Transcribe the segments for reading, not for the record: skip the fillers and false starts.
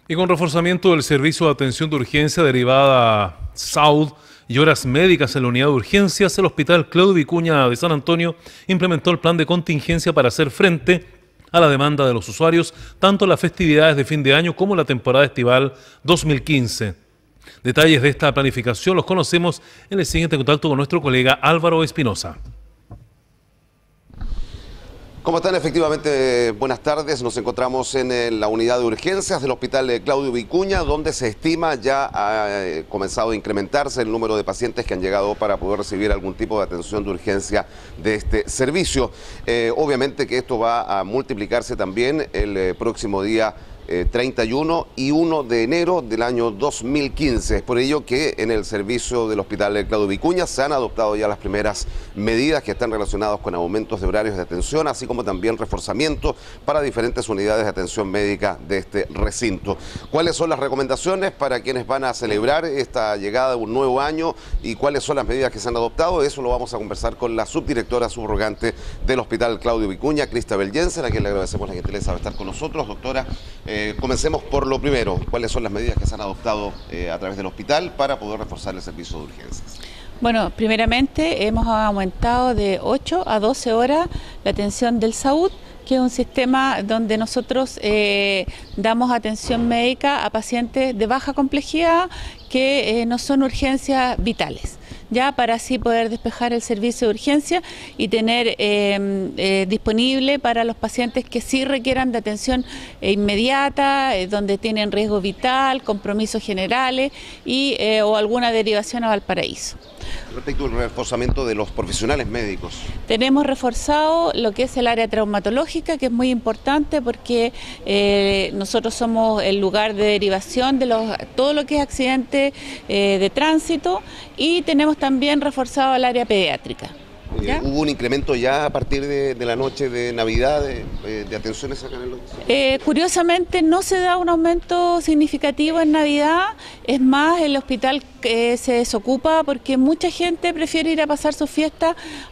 Y con reforzamiento del servicio de atención de urgencia derivada SAUD y horas médicas en la unidad de urgencias, el Hospital Claudio Vicuña de San Antonio implementó el plan de contingencia para hacer frente a la demanda de los usuarios, tanto en las festividades de fin de año como en la temporada estival 2015. Detalles de esta planificación los conocemos en el siguiente contacto con nuestro colega Álvaro Espinosa. ¿Cómo están? Efectivamente, buenas tardes. Nos encontramos en la unidad de urgencias del Hospital Claudio Vicuña, donde se estima ya ha comenzado a incrementarse el número de pacientes que han llegado para poder recibir algún tipo de atención de urgencia de este servicio. Obviamente que esto va a multiplicarse también el próximo día 31 y 1 de enero del año 2015. Es por ello que en el servicio del Hospital Claudio Vicuña se han adoptado ya las primeras medidas que están relacionadas con aumentos de horarios de atención, así como también reforzamiento para diferentes unidades de atención médica de este recinto. ¿Cuáles son las recomendaciones para quienes van a celebrar esta llegada de un nuevo año y cuáles son las medidas que se han adoptado? Eso lo vamos a conversar con la subdirectora subrogante del Hospital Claudio Vicuña, Cristabel Jensen, a quien le agradecemos la gentileza de estar con nosotros. Doctora, comencemos por lo primero. ¿Cuáles son las medidas que se han adoptado a través del hospital para poder reforzar el servicio de urgencias? Bueno, primeramente hemos aumentado de 8 a 12 horas la atención del SAUD, que es un sistema donde nosotros damos atención médica a pacientes de baja complejidad que no son urgencias vitales, ya para así poder despejar el servicio de urgencia y tener disponible para los pacientes que sí requieran de atención inmediata, donde tienen riesgo vital, compromisos generales y o alguna derivación a Valparaíso. Respecto al reforzamiento de los profesionales médicos. Tenemos reforzado lo que es el área traumatológica, que es muy importante porque nosotros somos el lugar de derivación de todo lo que es accidente de tránsito, y tenemos también reforzado el área pediátrica. ¿Hubo un incremento ya a partir de la noche de Navidad de atenciones acá en el hospital? Curiosamente no se da un aumento significativo en Navidad, es más, el hospital se desocupa porque mucha gente prefiere ir a pasar su fiesta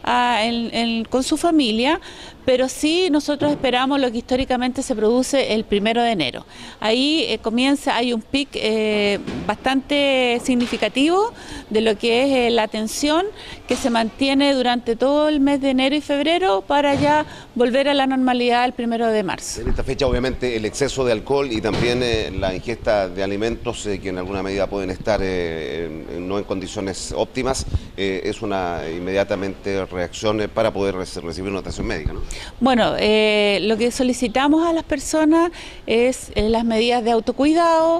con su familia, pero sí nosotros esperamos lo que históricamente se produce el 1 de enero. Ahí hay un pic bastante significativo de lo que es la atención que se mantiene durante todo el mes de enero y febrero para ya volver a la normalidad el 1 de marzo. En esta fecha obviamente el exceso de alcohol y también la ingesta de alimentos que en alguna medida pueden estar no en condiciones óptimas, es una inmediatamente reacción para poder recibir una atención médica, ¿no? Bueno, lo que solicitamos a las personas es las medidas de autocuidado,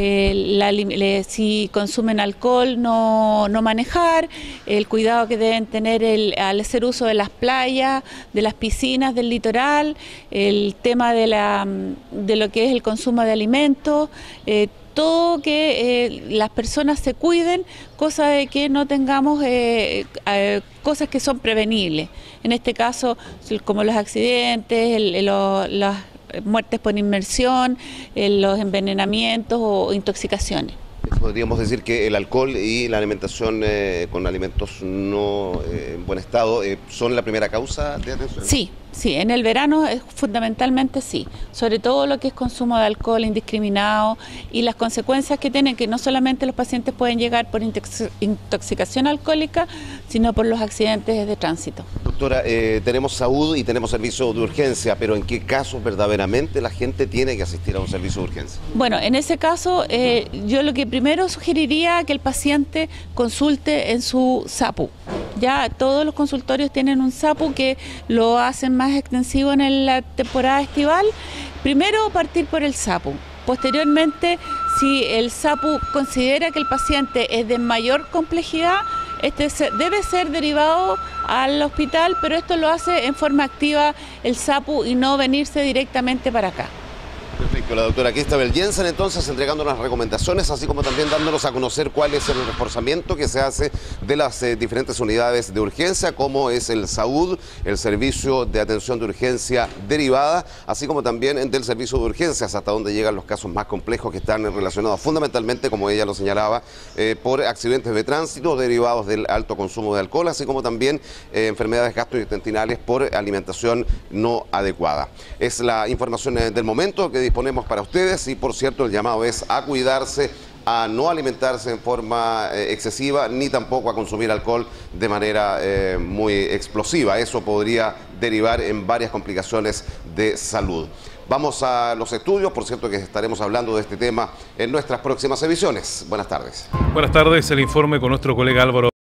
si consumen alcohol no manejar, el cuidado que deben tener al hacer uso de las playas, de las piscinas del litoral, el tema de lo que es el consumo de alimentos, todo que las personas se cuiden, cosa de que no tengamos cosas que son prevenibles. En este caso, como los accidentes, las muertes por inmersión, los envenenamientos o intoxicaciones. Podríamos decir que el alcohol y la alimentación con alimentos no en buen estado son la primera causa de atención. Sí, en el verano fundamentalmente sí, sobre todo lo que es consumo de alcohol indiscriminado y las consecuencias que tienen, que no solamente los pacientes pueden llegar por intoxicación alcohólica, sino por los accidentes de tránsito. Doctora, tenemos SAUD y tenemos servicio de urgencia, pero ¿en qué casos verdaderamente la gente tiene que asistir a un servicio de urgencia? Bueno, en ese caso yo lo que primero sugeriría que el paciente consulte en su SAPU. Ya todos los consultorios tienen un SAPU que lo hacen más extensivo en la temporada estival. Primero partir por el SAPU. Posteriormente, si el SAPU considera que el paciente es de mayor complejidad, debe ser derivado al hospital, pero esto lo hace en forma activa el SAPU y no venirse directamente para acá. Perfecto, la doctora Cristabel Jensen entonces entregándonos las recomendaciones, así como también dándonos a conocer cuál es el reforzamiento que se hace de las diferentes unidades de urgencia, como es el SAUD, el servicio de atención de urgencia derivada, así como también del servicio de urgencias, hasta donde llegan los casos más complejos que están relacionados fundamentalmente, como ella lo señalaba, por accidentes de tránsito derivados del alto consumo de alcohol, así como también enfermedades gastrointestinales por alimentación no adecuada. Es la información del momento que disponemos tenemos para ustedes y, por cierto, el llamado es a cuidarse, a no alimentarse en forma excesiva, ni tampoco a consumir alcohol de manera muy explosiva. Eso podría derivar en varias complicaciones de salud. Vamos a los estudios, por cierto que estaremos hablando de este tema en nuestras próximas emisiones. Buenas tardes. Buenas tardes, el informe con nuestro colega Álvaro.